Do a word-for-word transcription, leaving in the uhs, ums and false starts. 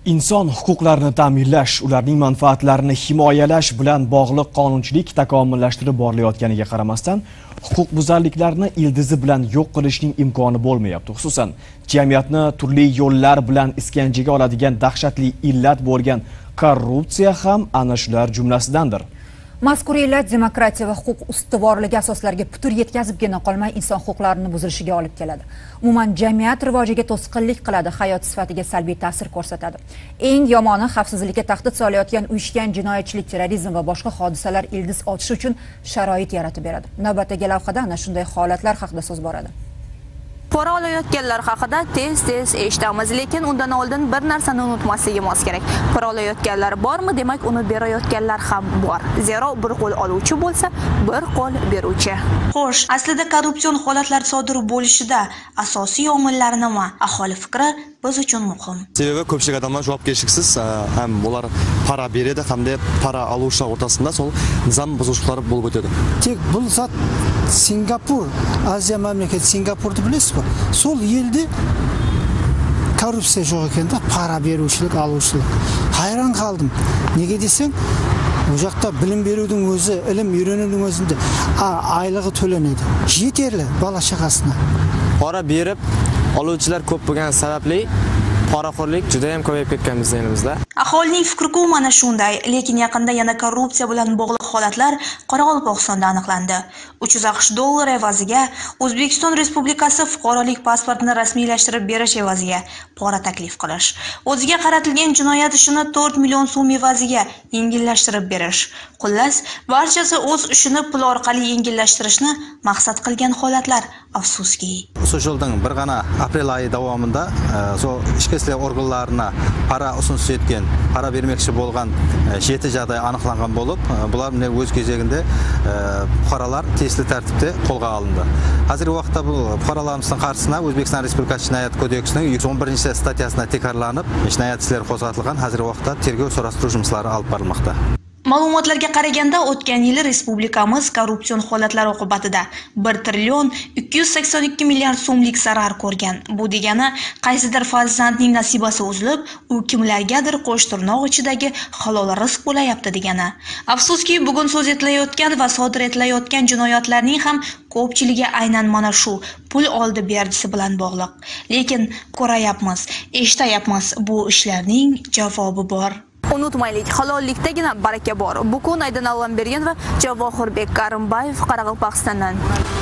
Inson huquqlarini ta'minlash, ularning manfaatlarini himoyalash bilan bog'liq qonunchilik takomillashtirib borilayotganiga qaramasdan, huquqbuzarliklarni ildizi bilan yo'q qilishning imkoni bo'lmayapti. Xususan, jamiyatni turli yo'llar bilan iskanjaga oladigan dahshatli illat bo'lgan korrupsiya ham ana shular jumlasidandir. Mazkur illat demokratiya va huquq ustuvorligi asoslariga putur yetkazibgina qolmay inson huquqlarini buzilishiga olib keladi. Umuman jamiyat rivojiga to'sqinlik qiladi, hayot sifatiga salbiy ta'sir ko'rsatadi. Eng yomoni xavfsizlikka tahdid solayotgan uyushgan jinoyatchilik, terrorizm va boshqa hodisalar ildiz otishi uchun sharoit yaratib beradi. Navbatdagi lavhada ana shunday holatlar haqida so'z boradi. Pora olayotganlar haqida tez-tez eshitamiz, lekin undan oldin bir narsani unutmasligimiz kerak. Pora olayotganlar bormi, demak uni berayotganlar ham bor. Zero bir qo'l oluvchi bo'lsa, bir qo'l beruvchi. Xo'sh, aslida korrupsion holatlar sodir bo'lishida asosiy omillar nima? Aholi fikri biz uchun muhim. Sebebi ko'pchilik odamlar javobgarliksiz, ham ular para beradi, hamda para oluvchilar o'rtasida sol nizam buzuvchilar bo'lib o'tadi. Tek bu zat Singapur, Aziya mamlakati Singapurni bilasizmi? Sol yilda korrupsiya yo'q ekanda, para beruvchilik, oluvchilik. Hayron qoldim. Nega desang, bu yoqda bilim beruvning o'zi, ilm o'rganishning o'zida oylig'i to'lanadi. Yeterli bola chaqasina. Para berib oluvchilar ko'p bo'lgani sababli poraxo'rlik juda ham ko'payib ketgan bizning elimizda. Aholining fikri-ku mana shunday, lekin yaqinda yana korrupsiya bilan bog'liq holatlar Qoraqalpog'istonda aniqlandi. uch yuz aqsh dollar evaziga O'zbekiston Respublikasi fuqarolik pasportini rasmiylashtirib berish evaziga pora taklif qilish, o'ziga qaratilgan jinoyat ishini to'rt million so'm evaziga yengillashtirib berish. Xullas, barchasi o'z ishini pul orqali yengillashtirishni maqsad qilgan holatlar, afsuski. Shu yilning bir g'ana aprel oyi davomida so ichki ishlar organlariga para usunayotgan, para bermoqchi bo'lgan yetti joyda aniqlangan bo'lib, bular o'z кезегінде fuqarolar tezli tartibda qo'lga olindi. Hozirgi vaqtda bu fuqarolarımızın qarşısına O'zbekiston Respublikasi Jinoyat kodeksining yuz o'n birinchi statyasida tekrarlanib, jinoyat ishlari qo'zg'atilgan. Hozirgi vaqtda tergov surishtiruv ishlari olib borilmoqda. Ma'lumotlarga qaraganda, o'tgan yili respublikamiz korrupsion holatlar oqibatida bir trillion ikki yuz sakson ikki milliard so'mlik zarar ko'rgan. Bu degani, qaysidir farzandning nasibasi uzilib, u kimlargadir qo'sh tirnoq ichidagi halol rizq bo'layapti degani. Afsuski, bugun so'z etilayotgan va sodir etilayotgan jinoyatlarning ham ko'pchiligi aynan mana shu pul oldi berdisi bilan bog'liq. Lekin ko'rayapmiz, eshitayapmiz, bu ishlarning javobi bor. Unutmaylik, halollikdagina baraka bor. Bu kun Aydin Allambergen va Javohirbek Karimbayev Qoraqalpog'istondan.